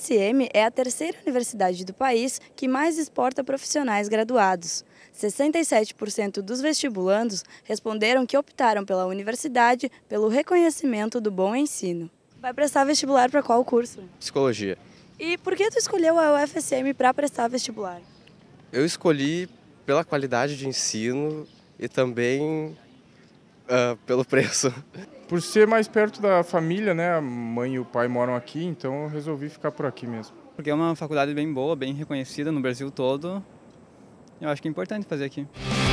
UFSM é a terceira universidade do país que mais exporta profissionais graduados. 67% dos vestibulandos responderam que optaram pela universidade pelo reconhecimento do bom ensino. Vai prestar vestibular para qual curso? Psicologia. E por que tu escolheu a UFSM para prestar vestibular? Eu escolhi pela qualidade de ensino e também pelo preço. Por ser mais perto da família, né? A mãe e o pai moram aqui, então eu resolvi ficar por aqui mesmo. Porque é uma faculdade bem boa, bem reconhecida no Brasil todo. Eu acho que é importante fazer aqui.